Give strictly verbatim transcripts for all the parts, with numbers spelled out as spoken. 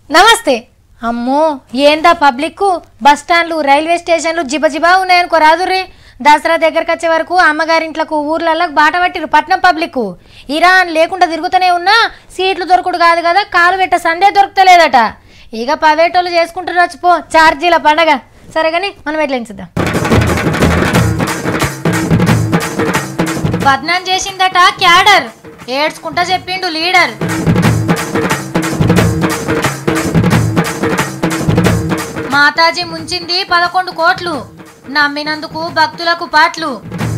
నమస్తే. అమ్మో ఏందా పబ్లిక్ బస్ స్టాండ్లు రైల్వే స్టేషన్లు జిబజిబా ఉన్నాయనుకో రాదుర్రి. దసరా దగ్గరకు వచ్చే వరకు అమ్మగారింట్లకు ఊర్లలో బాట పట్టిరు పట్నం పబ్లిక్. ఇరాన్ లేకుండా తిరుగుతూనే ఉన్నా సీట్లు దొరకడు కాదు కదా, కాలు పెట్ట సందే దొరుకుతలేదట. ఇక పవేటోళ్ళు చేసుకుంటారు వచ్చిపో ఛార్జీల పండగ. సరే కానీ మనం ఎట్లా ఎంచుద్దాం. బద్నాం చేసిందట క్యాడర్, ఏడ్చుకుంటా చెప్పిండు లీడర్. మాతాజీ ముంచింది పదకొండు కోట్లు, నమ్మినందుకు భక్తులకు పాట్లు.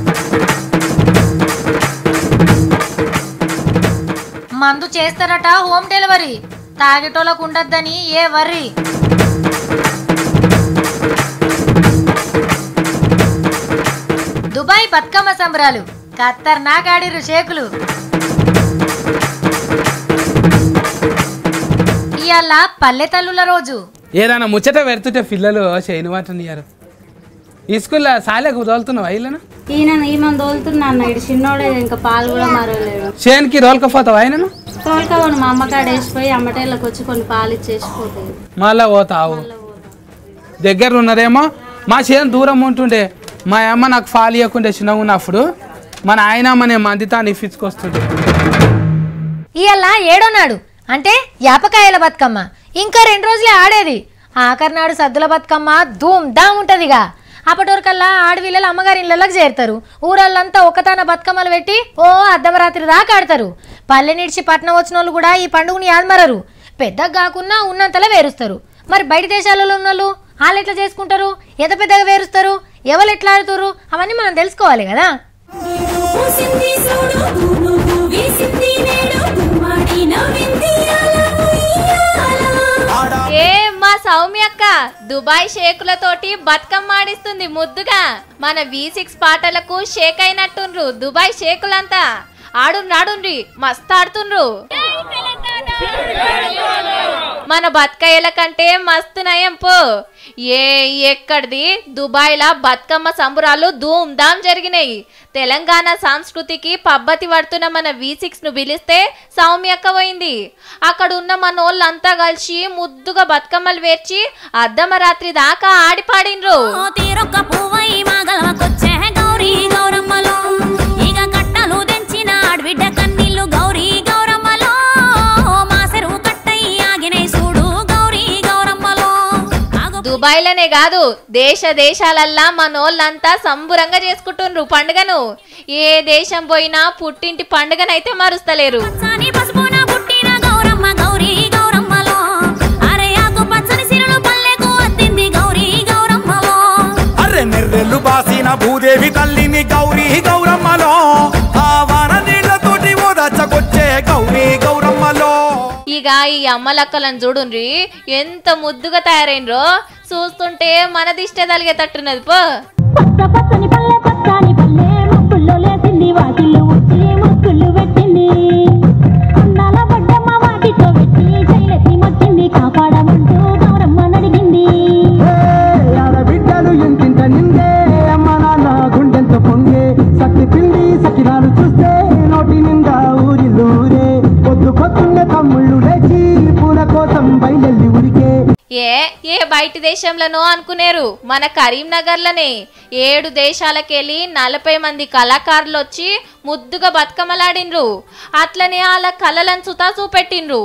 మందు చేస్తారట హోమ్ డెలివరీ, తాగేటోళ్ళకు ఉండద్దని ఏ వర్రీ. దుబాయ్ బతుకమ్మ సంబరాలు ఖతర్నాక్ ఆడిరు షేకులు. ఇవాళ పల్లె తల్లుల రోజు. ఏదన్నా ముచ్చట పెడుతుంటే పిల్లలు చేయను వాటనియారు. ఈ స్కూల్లో సాలేకు తోలుతున్నావు అయినా ఈయన ఈమెను తోలుతున్నా అన్న, ఇటు చిన్నోడే ఇంకా పాలు కూడా మరవలేడు. చేనికి రోల్కపోతావు ఆయనను తోలుకోవను మా అమ్మకాడ వేసిపోయి అమ్మటేళ్ళకి వచ్చి కొన్ని పాలు ఇచ్చేసిపోతాయి. మళ్ళా పోతావు దగ్గర ఉన్నారేమో. మా చేను దూరం ఉంటుండే, మా అమ్మ నాకు పాలు ఇవ్వకుండే చిన్నగా ఉన్నప్పుడు మన ఆయన మన మందితా నిఫించుకొస్తుండే. ఇవాళ ఏడో నాడు అంటే యాపకాయల బతుకమ్మ, ఇంకా రెండు రోజులే ఆడేది. ఆఖరి నాడు సద్దుల బతుకమ్మ ధూమ్ ధామ్ ఉంటదిగా. అప్పటివరకల్లా ఆడవిల్లలు అమ్మగారి ఇళ్ళకి చేరుతారు. ఊరళ్ళంతా ఒక్కతాన బతుకమ్మలు పెట్టి ఓ అర్ధరాత్రి దాకా ఆడతారు. పల్లె నిడిచి పట్నం వచ్చిన వాళ్ళు కూడా ఈ పండుగని యాదమరరు. పెద్దగా కాకున్నా ఉన్నంతలా వేరుస్తారు. మరి బయట దేశాలలో ఉన్న వాళ్ళు వాళ్ళు ఎట్లా చేసుకుంటారు, ఎంత పెద్దగా వేరుస్తారు, ఎవరు ఎట్లా ఆడుతారు, అవన్నీ మనం తెలుసుకోవాలి కదా. ఏ మా సౌమ్యక్క దుబాయ్ షేకులతోటి బతుకమ్మ ఆడిస్తుంది ముద్దుగా. మన వి సిక్స్ పాటలకు షేక్ అయినట్టుండ్రు దుబాయ్ షేకులంతా. ఆడుండ్రు ఆడుండ్రి మస్తు ఆడుతుండ్రు. మన బతుకయ్యల కంటే మస్తు నయం పో. ఏ ఎక్కడిది దుబాయ్లా బతుకమ్మ సంబురాలు ధూమ్ ధామ్ జరిగినాయి. తెలంగాణ సంస్కృతికి పబ్బతి పడుతున్న మన వి సిక్స్ ను పిలిస్తే సౌమ్యక్క పోయింది. అక్కడ ఉన్న మనోళ్ళంతా కలిసి ముద్దుగా బతుకమ్మలు వేర్చి అర్ధమరాత్రి దాకా ఆడి పాడిండ్రు. దుబాయ్లనే కాదు దేశ దేశాలల్లా మనోళ్ళంతా సంబురంగా చేసుకుంటుండ్రు పండుగను. ఏ దేశం పోయినా పుట్టింటి పండుగనైతే మరుస్తలేరు. భూదేవి తల్లిని గౌరీ గౌరమ్మలో, ఆవాన నీళ్లతోటి ఓదచ్చకొచ్చే గౌరీ గౌరమ్మలో. ఇక ఈ అమ్మలక్కలను చూడుండ్రి ఎంత ముద్దుగా తయారైనరో. చూస్తుంటే మన దిష్టే తలిగేటట్టున్నది పో. ఏ ఏ బయట దేశంలోనో అనుకునేరు, మన కరీంనగర్లోనే ఏడు దేశాలకెళ్ళి నలభై మంది కళాకారులు వచ్చి ముద్దుగా బతుకమ్మలాడిండ్రు. అట్లనే వాళ్ళ కళలను సుతా చూపెట్టిండ్రు.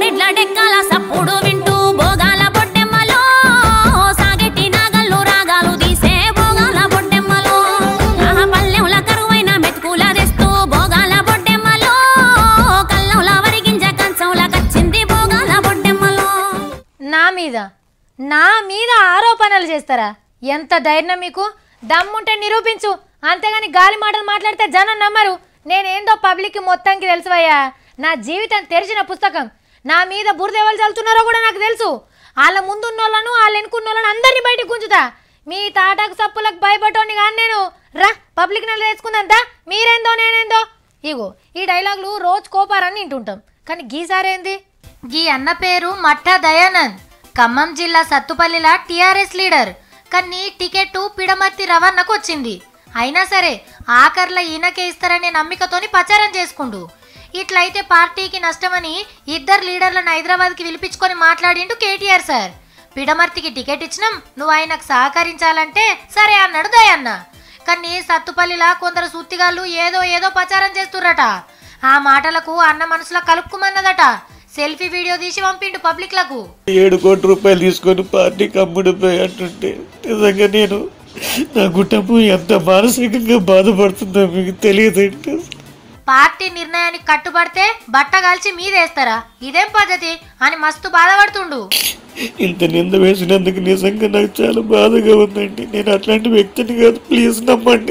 నా మీద నా మీద ఆరోపణలు చేస్తారా? ఎంత ధైర్యం మీకు? దమ్ముంటే నిరూపించు, అంతేగాని గాలి మాటలు మాట్లాడితే జనం నమ్మరు. నేనేందో పబ్లిక్ మొత్తానికి తెలుసువయ్యా. నా జీవితం తెరిచిన పుస్తకం. నా మీద బురద ఎవరు చల్లుతున్నారో కూడా నాకు తెలుసు. వాళ్ళ ముందున్న వాళ్ళను వాళ్ళ వెనుకున్న వాళ్ళని అందరినీ బయటకు గుంజుతా. మీ తాటాకు సప్పులకు భయపడోని కానీ నేను రా పబ్లిక్ నెల తెచ్చుకుందంతా మీరేందో నేనేందో. ఇగో ఈ డైలాగులు రోజు కోపారని వింటుంటాం, కానీ గీసారేంది? గీ అన్న పేరు మట్టా దయానంద్, ఖమ్మం జిల్లా సత్తుపల్లిలా టీఆర్ఎస్ లీడర్. కానీ టికెట్ పిడమర్తి రవాణాకు వచ్చింది. అయినా సరే ఆఖర్ల ఈయనకే ఇస్తారనే నమ్మికతోని ప్రచారం చేసుకుంటూ ఇట్లయితే పార్టీకి నష్టమని ఇద్దరు లీడర్లను హైదరాబాద్కి పిలిపించుకొని మాట్లాడిండు కేటీఆర్ సార్. పిడమర్తికి టికెట్ ఇచ్చినాం, నువ్వు ఆయనకు సహకరించాలంటే సరే అన్నాడు దయన్న. కానీ సత్తుపల్లిలా కొందరు సుత్తిగాళ్ళు ఏదో ఏదో ప్రచారం చేస్తుర్రట. ఆ మాటలకు అన్న మనసులో కలుపుకుమన్నదట. సెల్ఫీ వీడియో తీసి పంపిండు పబ్లిక్లకు. ఏడు కోట్ల రూపాయలు తీసుకొని పార్టీకి అమ్ముడిపోయి అంటుంటే నిజంగా నేను నా కుటుంబం ఎంత మానసికంగా బాధపడుతుందో మీకు తెలియదండి. పార్టీ నిర్ణయానికి కట్టుబడితే బట్ట కాల్చి మీదేస్తారా, ఇదేం పద్ధతి అని మస్తు బాధపడుతుండు. ఇంత నింద వేసినందుకు నిజంగా నాకు చాలా బాధగా ఉందండి. నేను అట్లాంటి వ్యక్తిని కాదు, ప్లీజ్ నమ్మండి.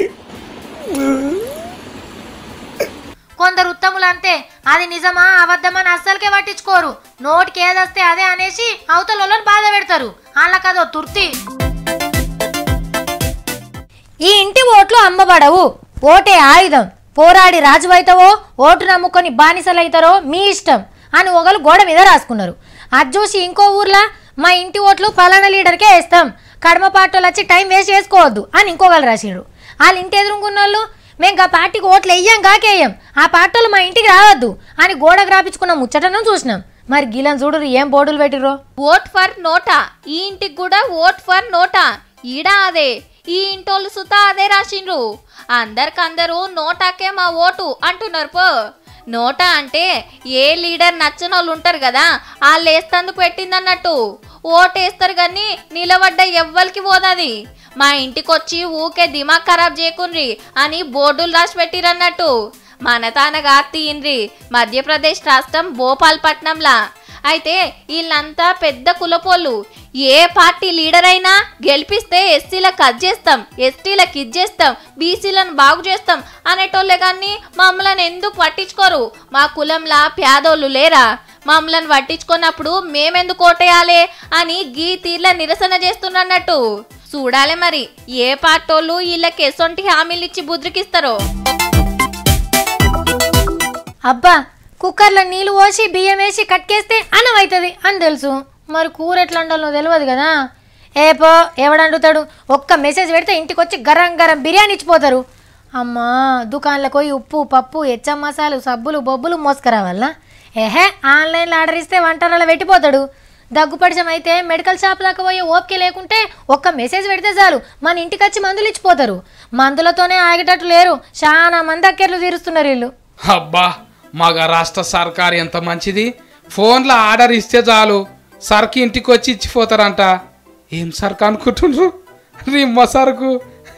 కొందరు ఉత్తములు అంతే, అది నిజమా అబద్ధమని అస్సలకే పట్టించుకోరు. నోటికి ఏదొస్తే అదే అనేసి అవతల బాధ పెడతారు. వాళ్ళకదో తుర్తి. ఈ ఇంటి ఓట్లు అమ్మబడవు, ఓటే ఆయుధం. పోరాడి రాజువైతావో ఓటు నమ్ముకొని బానిసలైతారో మీ ఇష్టం అని ఒకరు గోడ మీద రాసుకున్నారు. అది చూసి ఇంకో ఊర్లో మా ఇంటి ఓట్లు పలానా లీడర్కే వేస్తాం, కడమ పార్టీలు వచ్చి టైం వేస్ట్ చేసుకోవద్దు అని ఇంకొకరు రాసిండ్రు. వాళ్ళు ఇంటి ఎదురుకున్న వాళ్ళు మేము ఆ పార్టీకి ఓట్లు వెయ్యాం కాకేయం, ఆ పార్టీలు మా ఇంటికి రావద్దు అని గోడ గ్రాపించుకున్న ముచ్చటను చూసినాం. మరి గీలను చూడు ఏం బోర్డులు పెట్టిర్రో. ఓట్ ఫర్ నోటా, ఈ ఇంటికి కూడా ఓట్ ఫర్ నోటా. ఈడా అదే, ఈ ఇంటోళ్ళు సుతా అదే రాసిండ్రు. అందరికందరూ నోటాకే మా ఓటు అంటున్నారు. పో నోటా అంటే ఏ లీడర్ నచ్చని వాళ్ళు ఉంటారు కదా, వాళ్ళు వేస్తందుకు పెట్టిందన్నట్టు. ఓటేస్తారు కానీ నిలబడ్డ ఎవ్వరికి పోదది. మా ఇంటికి వచ్చి ఊకే దిమాగ్ ఖరాబ్ చేయకుండ్రి అని బోర్డులు రాసి పెట్టిరన్నట్టు. మన తానగా తీయండ్రి మధ్యప్రదేశ్ రాష్ట్రం భోపాల్పట్నంలా. అయితే వీళ్ళంతా పెద్ద కులపోళ్ళు. ఏ పార్టీ లీడర్ అయినా గెలిపిస్తే ఎస్సీలకు కట్ చేస్తాం, ఎస్టీలకు ఇచ్చేస్తాం, బీసీలను బాగు చేస్తాం అనేటోళ్ళే కానీ మమ్మల్ని ఎందుకు పట్టించుకోరు? మా కులంలా పేదోళ్ళు లేరా? మమ్మల్ని పట్టించుకున్నప్పుడు మేమెందుకు ఓటేయాలి అని గీ తీర్ల నిరసన చేస్తున్నట్టు. చూడాలి మరి ఏ పార్టోళ్ళు వీళ్ళకి ఎసొంటి హామీలు ఇచ్చి బుద్రికిస్తారో. అబ్బా, కుక్కర్లో నీళ్ళు పోసి బియ్యం వేసి కట్కేస్తే అన్నం అవుతుంది అని తెలుసు, మరి కూర ఎట్లా వండాలో తెలియదు కదా. ఏపో ఎవడండుతాడు, ఒక్క మెసేజ్ పెడితే ఇంటికి వచ్చి గరం గరం బిర్యానీ ఇచ్చిపోతారు. అమ్మా, దుకాణంలోకి పోయి ఉప్పు పప్పు హెచ్చం మసాలు సబ్బులు బొబ్బులు మోసుకురావాలనా? ఏహే, ఆన్లైన్లో ఆర్డర్ ఇస్తే వంటలలో పెట్టిపోతాడు. దగ్గుపడిచం అయితే మెడికల్ షాప్ దాకా పోయి ఓపిక లేకుంటే ఒక్క మెసేజ్ పెడితే చాలు మన ఇంటికి వచ్చి మందులు ఇచ్చిపోతారు. మందులతోనే ఆగేటట్టు లేరు, చాలా మంది అక్కెర్లు తీరుస్తున్నారు వీళ్ళు. అబ్బా, మగ రాష్ట్ర సర్కారు ఎంత మంచిది. ఫోన్లో ఆర్డర్ ఇస్తే చాలు సరుకు ఇంటికి వచ్చి ఇచ్చిపోతారంట. ఏం సరుకు అనుకుంటుండ్రు? రిమ్మ సరుకు.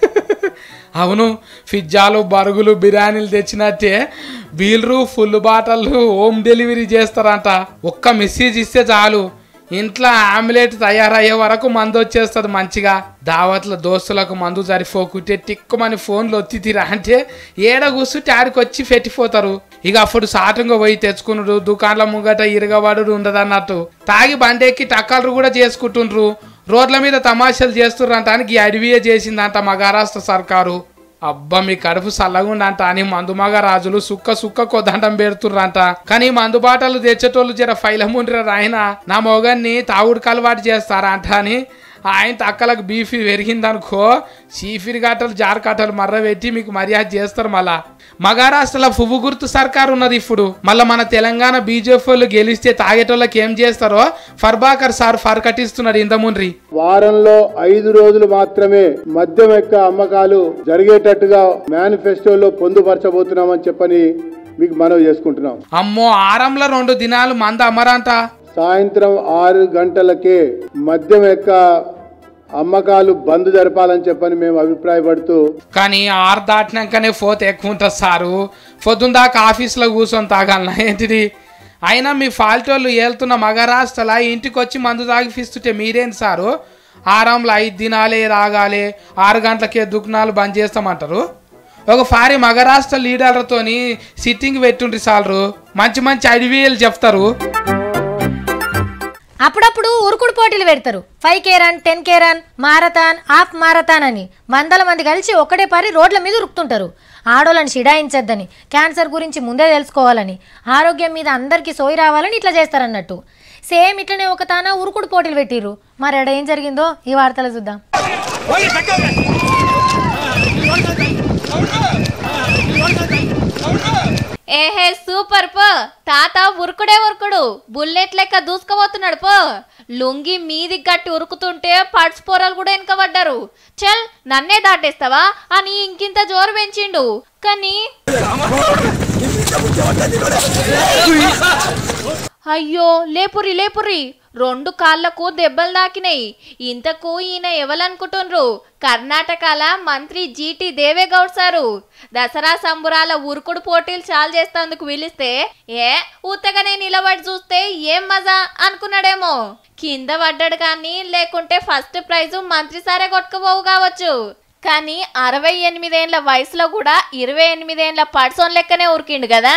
అవును, పిజ్జాలు బరుగులు బిర్యానీలు తెచ్చినట్టే బీల్రు ఫుల్ బాటలు హోమ్ డెలివరీ చేస్తారంట. ఒక్క మెసేజ్ ఇస్తే చాలు ఇంట్లో ఆమ్లెట్ తయారయ్యే వరకు మందు వచ్చేస్తుంది మంచిగా. దావత్ల దోస్తులకు మందు సరిపోకుంటే టిక్కుమని ఫోన్లు వచ్చి తీరా అంటే ఏడ కూర్చుంటే ఆడికి వచ్చి పెట్టిపోతారు. ఇక అప్పుడు సాటంగా పోయి తెచ్చుకున్నాడు, దుకాణాల ముంగట ఇరగబడు ఉండదు అన్నట్టు. తాగి బండెక్కి టక్కలు కూడా చేసుకుంటుండ్రు, రోడ్ల మీద తమాషాలు చేస్తుర్రంట అని అడవియే చేసిందంట మహారాష్ట్ర సర్కారు. అబ్బా, మీ కడుపు చల్లగుండంట అని మందు మగ రాజులు సుక్క సుక్క కొద్దండం పెడుతుర్రంట. కానీ మందు బాటలు తెచ్చేటోళ్ళు జర ఫైలముండ్ర ఆయన నా మొగన్ని తాగుడుకు అలవాటు చేస్తారా అంట అని ఆయన తక్కలకు బీఫీ పెరిగిందనుకో చీఫిరి గట్టలు జారకట్టలు మర్ర పెట్టి మీకు మర్యాద చేస్తారు. మళ్ళా మహారాష్ట్రలో పువ్వు గుర్తు సర్కారు ఉన్నది ఇప్పుడు. మళ్ళీ మన తెలంగాణ బీజేపీ వాళ్ళు గెలిస్తే తాగేటోళ్ళకి ఏం చేస్తారో ఫర్బాకర్ సార్ ఫర్కటిస్తున్నాడు ఇంతముండ్రి. వారంలో ఐదు రోజులు మాత్రమే మద్యం యొక్క అమ్మకాలు జరిగేటట్టుగా మేనిఫెస్టోలో పొందుపరచబోతున్నామని చెప్పని మీకు మనవి చేసుకుంటున్నాం. అమ్మో, ఆరంలో రెండు దినాలు మంద అమ్మరంట. సాయంత్రం ఆరు గంటలకే మద్యం యొక్క అమ్మకాలు బంద్ జరపాలని చెప్పని మేము అభిప్రాయపడుతూ. కానీ ఆరు దాటినాకనే పోతే ఎక్కువ ఉంటుంది సారు. పొద్దున్న దాకా ఆఫీస్లో కూర్చొని తాగాలనా ఏంటిది? అయినా మీ ఫాల్ట్ వాళ్ళు ఏళ్తున్న మహారాష్ట్రలో ఇంటికి వచ్చి మందు తాగిపిస్తుంటే మీరేంటి సారు? ఆరంలో ఐదు దినాలే రాగాలి, ఆరు గంటలకే దుకాణాలు బంద్ చేస్తామంటారు. ఒక ఫారి మహారాష్ట్ర లీడర్లతోని సిట్టింగ్ పెట్టుండ్రి సాలరు, మంచి మంచి ఐడియాలు చెప్తారు. అప్పుడప్పుడు ఉరుకుడు పోటీలు పెడతారు. Five K run, ten K run, marathon, half marathon అని వందల మంది కలిసి ఒకటే పరి రోడ్ల మీద ఉరుకుతుంటారు. ఆడోళ్ళని షిడాయించద్దని, క్యాన్సర్ గురించి ముందే తెలుసుకోవాలని, ఆరోగ్యం మీద అందరికీ సోయి రావాలని ఇట్లా చేస్తారన్నట్టు. సేమ్ ఇట్లనే ఒక తాన ఉరుకుడు పోటీలు పెట్టిర్రు. మరి అక్కడ ఏం జరిగిందో ఈ వార్తలు చూద్దాం. ఏహే సు సూపర్ పో తాత ఉరుకుడే ఉరుకుడు బుల్లెట్ లెక్క దూసుకుపోతున్నాడు పో లుంగి మీది గట్టి ఉరుకుతుంటే పడ్స్ పోరాలు కూడా వెనకబడ్డారు చల్ నన్నే దాటేస్తావా అని ఇంకింత జోరు పెంచిండు కానీ అయ్యో లేపురి లేపురి రెండు కాళ్లకు దెబ్బలు దాకినాయి ఇంతకు ఈయన ఎవరనుకుంటుండ్రు కర్ణాటకల మంత్రి జీటీ దేవేగౌడ్ సారు దసరా సంబురాల ఉరుకుడు పోటీలు చాలు చేస్తేందుకు పిలిస్తే ఏ ఉత్తగానే నిలబడి చూస్తే ఏం మజా అనుకున్నాడేమో కింద పడ్డాడు కానీ లేకుంటే ఫస్ట్ ప్రైజ్ మంత్రి సారే కొట్టుకుపోవు కావచ్చు కానీ అరవై ఎనిమిదేళ్ల వయసులో కూడా ఇరవై ఎనిమిదేళ్ల పర్సన్ లెక్కనే ఉరికిండు కదా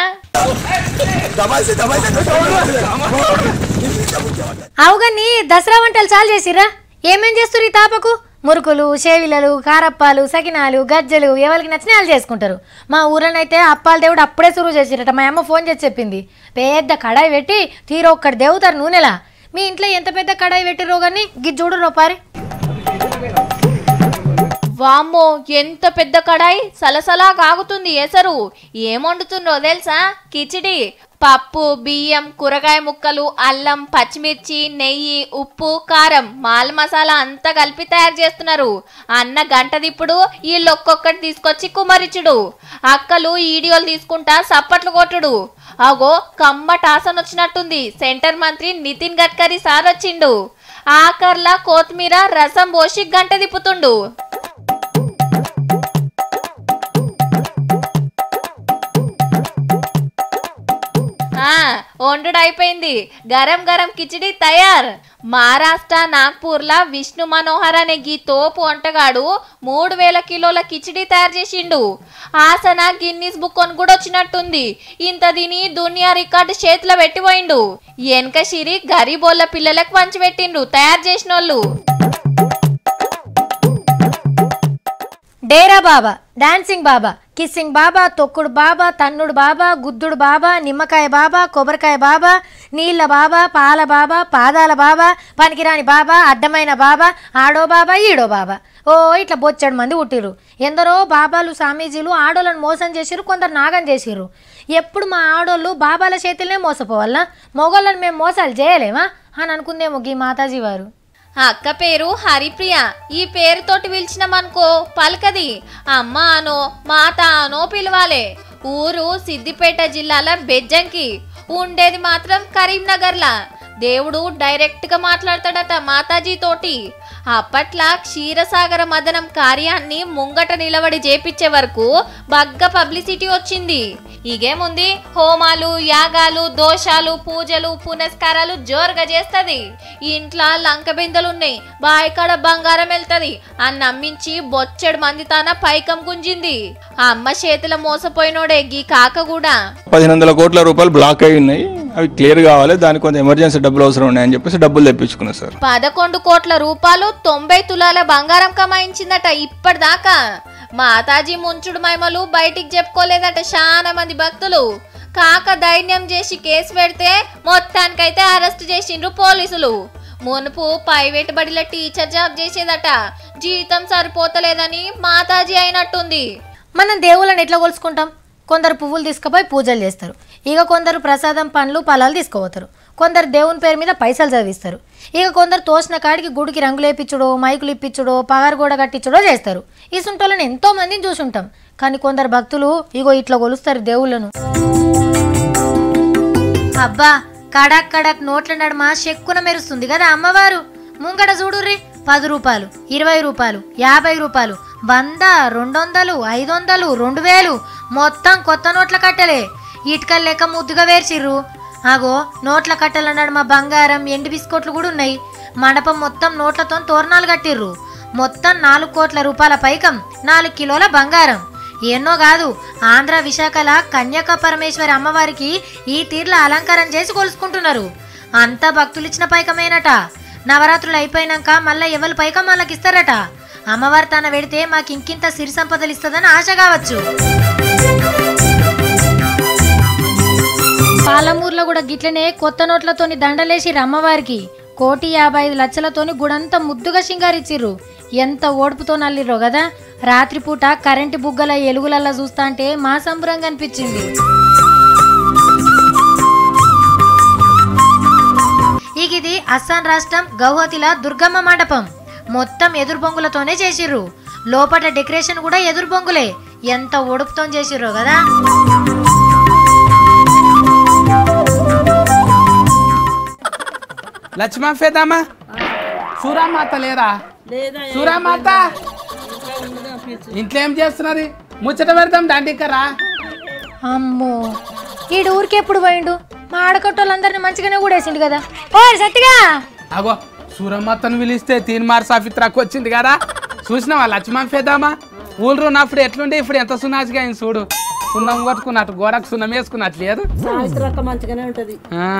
అవుగని దసరా వంటలు చాలు చేసిరా ఏమేం చేస్తారు ఈ తాపకు మురుకులు షేవిలలు కారప్పాలు సకినాలు గజ్జలు ఎవరికి నచ్చిన వాళ్ళు చేసుకుంటారు మా ఊరనైతే అప్పాల దేవుడు అప్పుడే సురువు చేసిరట మా అమ్మ ఫోన్ చేసి చెప్పింది పెద్ద కడాయి పెట్టి తీరు ఒక్కటి దేవుతారు నూనెలా మీ ఇంట్లో ఎంత పెద్ద కడాయి పెట్టిరో కానీ గి చూడు రూపారి వామ్మో ఎంత పెద్ద కడాయి సలసలా కాగుతుంది ఎసరు ఏం వండుతుందో తెలుసా కిచిడి పప్పు బియ్యం కూరగాయ ముక్కలు అల్లం పచ్చిమిర్చి నెయ్యి ఉప్పు కారం మాల్ మసాలా అంతా కలిపి తయారు చేస్తున్నారు అన్న గంటదిప్పుడు వీళ్ళు ఒక్కొక్కటి తీసుకొచ్చి కుమరిచుడు అక్కలు ఈడియోలు తీసుకుంటా సప్పట్లు కొట్టుడు అగో కమ్మ టాసన్ వచ్చినట్టుంది సెంటర్ మంత్రి నితిన్ గడ్కరీ సార్ వచ్చిండు ఆకర్లా కొత్తిమీర రసం పోసి గంట తిప్పుతుండు వండుడు అయిపోయింది గరం గరం కిచిడి తయార్ మహారాష్ట్ర నాగ్పూర్లా విష్ణు మనోహర్ అనే గీ తోపు వంటగాడు మూడు వేల కిలోల కిచిడి తయారు చేసిండు ఆసన గిన్నీస్ బుక్ అని కూడా వచ్చినట్టుంది ఇంత దీని దునియా రికార్డు చేతిలో పెట్టిపోయిండు వెనక సిరి గరీబోళ్ళ పిల్లలకు పంచిపెట్టిండు తయారు చేసిన వాళ్ళు డేరా బాబా డాన్సింగ్ బాబా కిస్సింగ్ బాబా తొక్కుడు బాబా తన్నుడు బాబా గుద్దుడు బాబా నిమ్మకాయ బాబా కొబ్బరికాయ బాబా నీళ్ళ బాబా పాల బాబా పాదాల బాబా పనికిరాని బాబా అడ్డమైన బాబా ఆడో బాబా ఈడో బాబా ఓ ఇట్లా బొచ్చాడు మంది పుట్టిరు ఎందరో బాబాలు స్వామీజీలు ఆడోళ్ళను మోసం చేసిరు కొందరు నాగం చేసిర్రు ఎప్పుడు మా ఆడోళ్ళు బాబాల చేతులనే మోసపోవాలనా మొగోళ్ళని మేము మోసాలు చేయలేమా అని అనుకుందేమో గీ మాతాజీ వారు అక్క పేరు హరిప్రియ ఈ పేరుతోటి పిలిచినామనుకో పలకది అమ్మ అనో మాత అనో పిలవాలే ఊరు సిద్దిపేట జిల్లాల బెజ్జంకి ఉండేది మాత్రం కరీంనగర్లా దేవుడు డైరెక్ట్ గా మాట్లాడతాడట మాతాజీ తోటి అప్పట్లా క్షీరసాగర మదనం కార్యాన్ని ముంగట నిలబడి చేపించే వరకు బగ్గ పబ్లిసిటీ వచ్చింది ఇగేముంది హోమాలు యాగాలు దోషాలు పూజలు పునస్కారాలు జోరుగా చేస్తది ఇంట్లో లంక బిందెలున్నాయి బాయికాడ బంగారం వెళ్తది అని నమ్మించి బొచ్చెడు మంది తాన పైకం గుంజింది అమ్మ చేతుల మోసపోయినోడే గీ కాక కూడా పదిహేను వందల కోట్ల రూపాయలు బ్లాక్ అయి ఉన్నాయి అవి క్లియర్ కావాలి దానికి కొంత ఎమర్జెన్సీ డబ్బులు అవసరం ఉన్నాయని చెప్పేసి డబ్బులు తెప్పించుకున్నా సార్ పదకొండు కోట్ల రూపాయలు తొంభై తులాల బంగారం కమాయించిందట ఇప్పటిదాకా మాతాజీ ముంచుడు మైమలు బయటికి చెప్పుకోలేదట చాలా మంది భక్తులు కాక ధైర్యం చేసి కేసు పెడితే మొత్తానికైతే అరెస్ట్ చేసిండ్రు పోలీసులు మునుపు ప్రైవేట్ బడిలో టీచర్ జాబ్ చేసేదట జీతం సరిపోతలేదని మాతాజీ అయినట్టుంది మనం దేవుళ్ళని ఎట్లా కొలుసుకుంటాం కొందరు పువ్వులు తీసుకుపోయి పూజలు చేస్తారు ఇక కొందరు ప్రసాదం పండ్లు ఫలాలు తీసుకుపోతారు కొందరు దేవుని పేరు మీద పైసలు చదివిస్తారు ఇక కొందరు తోసిన కాడికి గుడికి రంగులు వేయించుడో మైకులు ఇప్పించుడో పగారు గోడ కట్టించుడో చేస్తారు ఈ సుంటోళ్ళని ఎంతో మందిని చూసుంటాం కానీ కొందరు భక్తులు ఇగో ఇట్లా కొలుస్తారు దేవుళ్ళను అబ్బా కడక్ కడక్ నోట్ల నడుమ చెక్కున మెరుస్తుంది కదా అమ్మవారు ముంగట చూడుర్రి పది రూపాయలు ఇరవై రూపాయలు యాభై రూపాయలు వంద రెండు వందలు ఐదు వందలు రెండు వేలు మొత్తం కొత్త నోట్ల కట్టలే ఇటుకలు లెక్క ముద్దుగా వేర్చిర్రు అగో నోట్ల కట్టల నడుమ బంగారం ఎండు బిస్కెట్లు కూడా ఉన్నాయి మండపం మొత్తం నోట్లతో తోరణాలు కట్టిర్రు మొత్తం నాలుగు కోట్ల రూపాయల పైకం నాలుగు కిలోల బంగారం ఎన్నో కాదు ఆంధ్ర విశాఖల కన్యకా పరమేశ్వరి అమ్మవారికి ఈ తీర్ల అలంకారం చేసి కొలుసుకుంటున్నారు అంతా భక్తులిచ్చిన పైకమేనట నవరాత్రులు అయిపోయినాక మళ్ళీ ఎవరు పైకం వాళ్ళకి ఇస్తారట అమ్మవారు తన వెడితే మాకు ఇంకింత సిరి సంపదలు ఇస్తుందని ఆశ కావచ్చు పాలమూరులో కూడా గిట్లనే కొత్త నోట్లతోని దండలేసి అమ్మవారికి కోటి యాభై ఐదు లక్షలతోని గుడంతా ముద్దుగా సింగారిచ్చిర్రు ఎంత ఓడుపుతో నల్లిర్రో కదా రాత్రిపూట కరెంటు బుగ్గల ఎలుగులల్లా చూస్తా అంటే మా సంబరంగా అనిపించింది ఇక ఇది అస్సాం రాష్ట్రం గౌహతిల దుర్గమ్మ మండపం. మొత్తం ఎదురు బొంగులతోనే చేసిర్రు. లోపల డెకరేషన్ కూడా ఎదురు బొంగులే. ఎంత ఒడుపుతో చేసిర్రో కదా. లక్ష్మణ ఫేదామా సూరామాత లేరా? సూరామాత ఇంట్లో ఏం చేస్తున్నది? ముచ్చట పెడతాం దండికరా. అమ్మో ఈడు ఊరికి ఎప్పుడు పోయిండు? మా ఆడకట్టోళ్ళందరినీ మంచిగానే కూడేసిండు కదా. ఓ సత్తిగా అగో సూరమ్మత్తను పిలిస్తే తీన్మార్ సాఫిత్రాకు వచ్చింది కదా. చూసినావా లక్ష్మణ ఫేదామా? ఊళ్ళు ఉన్నప్పుడు ఎట్లుండే ఇప్పుడు ఎంత సున్నాసిగా అయింది చూడు. సున్నం కొట్టుకున్నట్టు గోడకు సున్నం వేసుకున్నట్టు లేదు. మంచిగానే ఉంటది.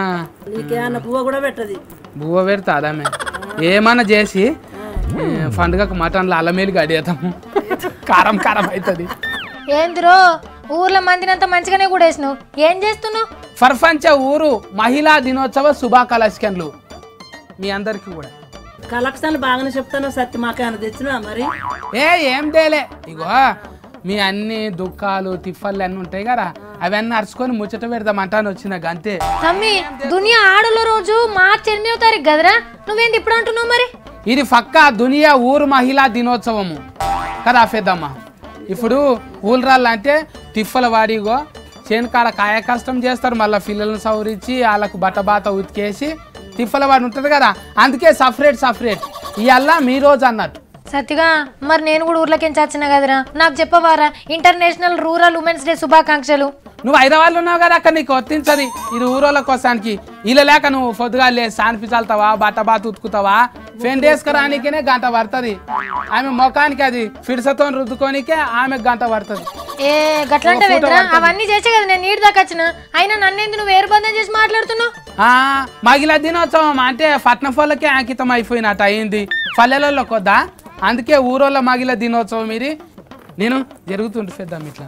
బువ్వ కూడా పెట్టది. బువ్వ పెడతా అదామే ఏమన్నా చేసి పండుగకు మటన్లో అల్లమేలు గడియేతాము. కారం కారం అవుతుంది. ఏందిరో ఊర్లో మందినంతా మంచిగానే కూడేసినావు. ఏం చేస్తున్నావు? ప్రపంచ ఊరు మహిళా దినోత్సవ శుభాకాంక్షలు మీ అందరికి కూడా. కలెక్షన్లు బాగానే చెప్తాను. సత్తి మాకేమైనా తెచ్చినా మరి? ఏ ఏం తేలే. ఇగో మీ అన్ని దుఃఖాలు తిఫర్లు అన్నీ ఉంటాయి కదా, అవన్నీ అరుచుకొని ముచ్చట పెడదామంటాను వచ్చిన అంతే. తమ్మి దునియా ఆడల రోజు మార్చి ఎనిమిదో తారీఖు కదరా, నువ్వేంది ఇప్పుడు అంటున్నావు మరి? ఇది పక్కా దునియా ఊరు మహిళా దినోత్సవము కదా పెద్దమ్మ. ఇప్పుడు ఊళ్ళరాళ్ళు అంటే తిఫ్ఫల వాడిగో చేనుకాడ కాయ కష్టం చేస్తారు. మళ్ళీ పిల్లలను సౌరించి వాళ్ళకు బట్టబాత ఉతికేసి తిఫ్ఫల వాడి ఉంటుంది కదా, అందుకే సపరేట్ సపరేట్ ఇవల్ల మీ రోజు అన్నట్టు. సత్తిగా మరి నేను కూడా ఊర్లోకి వచ్చిన కదరా, నాకు చెప్పవారా ఇంటర్నేషనల్ రూరల్ ఉమెన్స్ డే శుభాకాంక్షలు. నువ్వు హైదరాబాద్లో ఉన్నావు కదా అక్కడ నీకు వర్తించది. ఇది ఊరోళ్ళ కోసానికి. ఇలా లేక నువ్వు పొద్దుగా లే సాన్పి చల్తావా బట్ట బాత ఉతుకుతావా ఫెన్ డేస్కరానికినే గంట పడుతుంది. ఆమె ముఖానికి అది ఫిడ్సతో రుద్దుకోనికే ఆమె గంట పడుతుంది. ఏ గట్లంటే అవన్నీ చేసే కదా నేను నీటి దాకా వచ్చిన. అయినా నన్నేంది నువ్వు వేరు బంధం చేసి మాట్లాడుతున్నావు? మహిళా దినోత్సవం అంటే పట్నం వాళ్ళకే అంకితం అయిపోయినట్టు అయింది, పల్లెలలో కొద్దా. అందుకే ఊరోళ్ళ మహిళా దినోత్సవం ఇది నేను జరుగుతుంటు పెద్దాం. ఇట్లా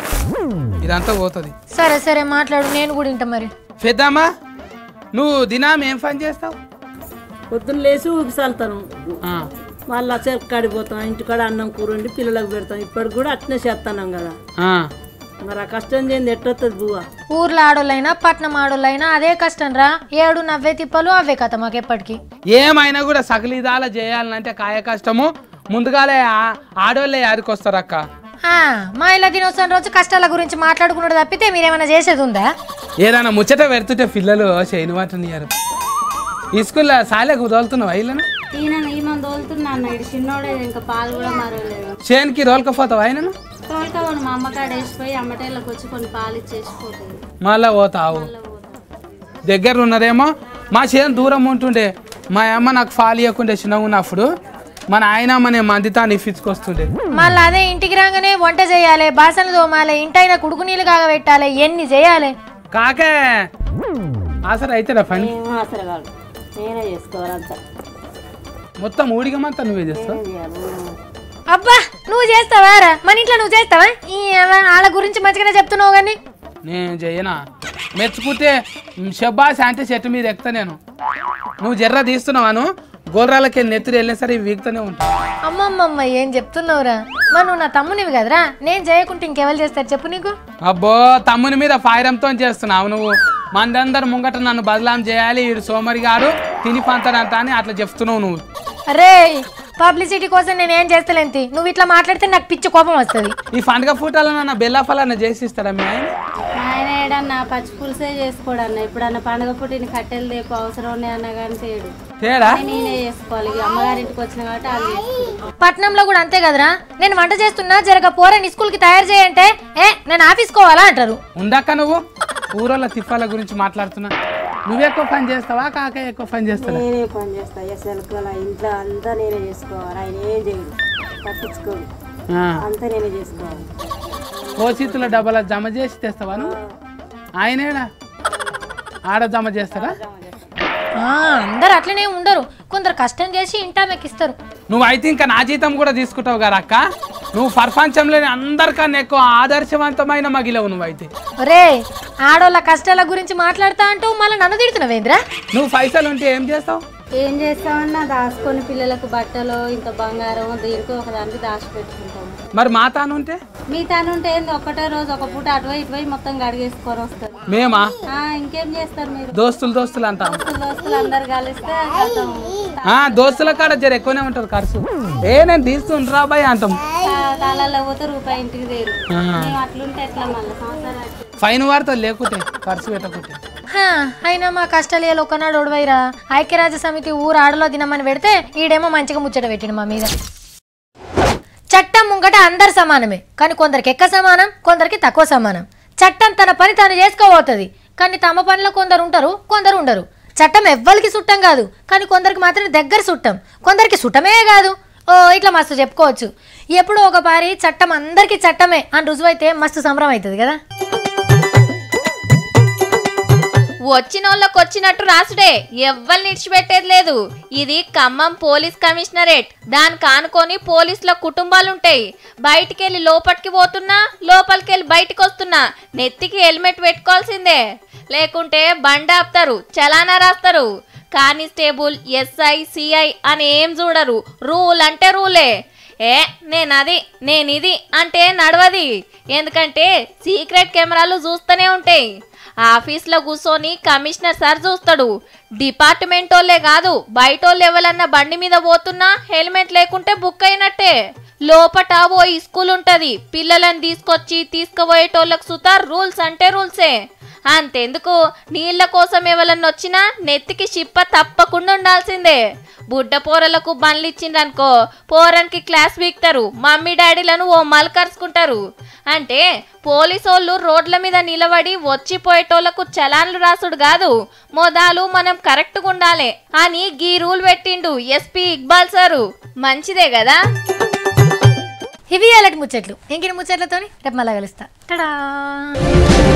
ఇదంతా పోతుంది. సరే సరే మాట్లాడు, నేను కూడా ఇంట. మరి పెద్దమ్మా నువ్వు దినం ఏం పని చేస్తావు? పొద్దున్న లేచి ఊపిసలుతాను, మళ్ళీ చెరకాడికి పోతాం, ఇంటికాడ అన్నం కూర వండి పిల్లలకు పెడతాం. ఇప్పటికి కూడా అట్నే చేస్తున్నాం కదా. మరి ఆ కష్టం చేయండి ఎట్టొస్తుంది బువ్వ. ఊర్లో ఆడోళ్ళైనా పట్నం ఆడోళ్ళైనా అదే కష్టం రా. ఏడు నవ్వే తిప్పలు అవే కథ మాకు ఎప్పటికీ. ఏమైనా కూడా సకలిదాల చేయాలంటే కాయ కష్టము. ముందుగాలే ఆడోళ్ళే ఆదికొస్తారు అక్క. మహిళా దినోత్సవం రోజు కష్టాల గురించి మాట్లాడుకున్నాడు తప్పితే మీరేమైనా చేసేది ఉందా? ఏదైనా ముచ్చట పెడుతుంటే పిల్లలు చేయను వాటనియారు. ఈ స్కూల్లో సాలేకు తోలుతున్నావు అయిలను చేనికి రోల్కపోతావు ఆయనను మళ్ళా పోతావు. దగ్గర ఉన్నదేమో మా చేను దూరం ఉంటుండే. మా అమ్మ నాకు పాలు ఇవ్వకుండే చిన్నగా ఉన్నప్పుడు మన ఆయన మన మందితా నిఫించుకొస్తుండే. మళ్ళీ అదే ఇంటికి రాగానే వంట చేయాలి, బాసనలు తోమాలి, ఇంటైనా కుడుకు నీళ్ళు కాగబెట్టాలి, ఎన్ని చేయాలి. కాకే ఆసర అవుతాడా పని? మొత్తం ఊడిగమంతా నువ్వే చేస్తావు. అబ్బా నువ్వు చేస్తావారా? మన ఇంట్లో నువ్వు చేస్తావా? వాళ్ళ గురించి మంచిగానే చెప్తున్నావు కానీ నేను చెయ్యనా? మెచ్చుకుంటే షబ్బాస్ అంటే చెట్టు మీద ఎక్కుతా నేను. నువ్వు జర్ర తీస్తున్నావాను గోల్రాలకి నెత్తురు వెళ్ళిన సరే వీక్తోనే ఉంటా. అమ్మమ్మమ్మ ఏం చెప్తున్నావురా? మరి నువ్వు నా తమ్మునివి కదరా, నేను చేయకుంటే ఇంకెవరు చేస్తారు చెప్పు నీకు? అబ్బో తమ్ముని మీద ఫైరంతో చేస్తున్నావు నువ్వు. మందందరు ముంగట నన్ను బదలాం చేయాలి, వీడు సోమరి గారు తిని పంతాడంట అని అట్లా చెప్తున్నావు నువ్వు. అరే పబ్లిసిటీ కోసం నేను ఏం చేస్తలేంటి, నువ్వు ఇట్లా మాట్లాడితే నాకు పిచ్చి కోపం వస్తుంది. ఈ పండుగ ఫోటోలన్నా బెల్లా ఫలాన్ని చేసిస్తాడా మీ ఆయన? ఆయన ఏడన్నా పచ్చి పులుసే చేసుకోడన్నా. ఇప్పుడన్నా పండుగ పుట్టిన కట్టెలు దేపు అవసరం ఉన్నాయన్నా కానీ చేయడు. తేడా నేనే చేసుకోవాలి. అమ్మగారింటికి వచ్చిన కాబట్టి వాళ్ళు. పట్నంలో కూడా అంతే కదరా, నేను వంట చేస్తున్నా జరగ పోరని స్కూల్ కి తయారు చేయంటే ఏ నేను ఆఫీస్ కోవాలా అంటారు. ఉండక్క నువ్వు ఊరోళ్ళ తిప్పాల గురించి మాట్లాడుతున్నా. నువ్వు ఎక్కువ పని చేస్తావా కాక ఎక్కువ పని చేస్తావా? నేనే పని చేస్తా. అసలు ఇంట్లో అంతా నేనే చేసుకోవాలి. ఆయన ఏం చేయడు, పట్టించుకోడు, అంతా నేనే చేసుకోవాలి. కోచిత్తుల డబ్బల జమ చేసి తెస్తావా నువ్వు? ఆయనేడా ఆడ జమ చేస్తారా? అందరు అట్లనే ఉండరు, కొందరు కష్టం చేసి ఇంటా మెక్కిస్తారు. నువ్వు అయితే ఇంకా నా జీతం కూడా తీసుకుంటావు కదా అక్క. నువ్వు ప్రపంచంలోని అందరికన్నా ఎక్కువ ఆదర్శవంతమైన మగిలవు నువ్వైతే. రే ఆడోళ్ళ కష్టాల గురించి మాట్లాడుతా అంటూ మళ్ళీ నన్ను తిడుతున్నావేంద్రా? నువ్వు పైసలు ఉంటే ఏం చేస్తావు? ఏం చేస్తామన్నా దాచుకొని పిల్లలకు బట్టలు ఇంత బంగారం దేనికో ఒకదానికి దాచిపెట్టుకుంటాము. మరి మా తాను ఉంటే మీ తాను ఉంటే ఏంది ఒక్కటే రోజు ఒక పూట అటువై ఇటువై మొత్తం గడిగేసుకొని వస్తారు. మేమా ఆ, ఇంకేం చేస్తారు మీరు? దోస్తులు దోస్తులు అంటాం. దోస్తులు దోస్తులు అందరు కలిస్తే కలుతాం. ఆ దోస్తుల కాడ జర ఎక్కువనే ఉంటారు ఖర్చు. ఏ నేను తీసుకుంటా బాయ్ అంటాం. తాళాల్లో పోతే రూపాయి ఇంటికి తీరు. మేము అట్లుంటే ఎట్లా మళ్ళీ సంవత్సరాలు ఫైన్ వాడితే లేకుంటే ఖర్చు పెట్టకుంటే. హా, అయినా మా కష్టాలు ఒకనాడు ఒడవైరా. ఐక్యరాజ్య సమితి ఊరు ఆడలో తినమని పెడితే ఈడేమో మంచిగా ముచ్చట పెట్టిండు మా మీద. చట్టం ముంగట అందరు సమానమే, కానీ కొందరికి ఎక్కువ సమానం, కొందరికి తక్కువ సమానం. చట్టం తన పని తాను చేసుకోబోతుంది, కానీ తమ పనిలో కొందరు ఉంటారు, కొందరు ఉండరు. చట్టం ఎవ్వరికి చుట్టం కాదు, కానీ కొందరికి మాత్రం దగ్గర చుట్టం, కొందరికి చుట్టమే కాదు. ఓ ఇట్లా మస్తు చెప్పుకోవచ్చు. ఎప్పుడు ఒక పారి చట్టం అందరికీ చట్టమే అని రుజువైతే మస్తు సంబరం అవుతుంది కదా. వచ్చినోళ్ళకి వచ్చినట్టు రాసుడే, ఎవ్వరు నిడిచిపెట్టేది లేదు. ఇది ఖమ్మం పోలీస్ కమిషనరేట్. దానికి ఆనుకొని పోలీసుల కుటుంబాలుంటాయి. బయటికెళ్ళి లోపలికి పోతున్నా, లోపలికెళ్ళి బయటికి వస్తున్నా నెత్తికి హెల్మెట్ పెట్టుకోవాల్సిందే, లేకుంటే బండి ఆపుతారు, చలానా రాస్తారు. కానిస్టేబుల్, ఎస్ఐ, సిఐ అని ఏం చూడరు. రూల్ అంటే రూలే. ఏ నేనది నేనిది అంటే నడవది. ఎందుకంటే సీక్రెట్ కెమెరాలు చూస్తూనే ఉంటాయి. ఆఫీస్లో కూర్చొని కమిషనర్ సార్ చూస్తాడు. డిపార్ట్మెంట్ వాళ్ళే కాదు, బయట వాళ్ళు ఎవరన్నా బండి మీద పోతున్నా హెల్మెట్ లేకుంటే బుక్ అయినట్టే. లోపట ఓ స్కూల్ ఉంటది, పిల్లలను తీసుకొచ్చి తీసుకుపోయేటోళ్ళకు సుతా రూల్స్ అంటే రూల్సే. అంతెందుకు, నీళ్ల కోసం ఎవరన్నా వచ్చినా నెత్తికి షిప్ప తప్పకుండా ఉండాల్సిందే. బుడ్డ పోరలకు బండ్లు ఇచ్చిందనుకో, పోరానికి క్లాస్ వీక్తారు, మమ్మీ డాడీలను ఓ మలకరుచుకుంటారు. అంటే పోలీసు వాళ్ళు రోడ్ల మీద నిలబడి వచ్చిపోయేటోళ్లకు చలాన్లు రాసుడు కాదు, మొదలు మనం కరెక్ట్గా ఉండాలి అని గీ రూల్ పెట్టిండు ఎస్పీ ఇక్బాల్ సారు. మంచిదే కదా. ఇవి అలాంటి ముచ్చట్లు. ఇంకిన ముచ్చట్లతోని రేపు మళ్ళా కలుస్తా. టడా.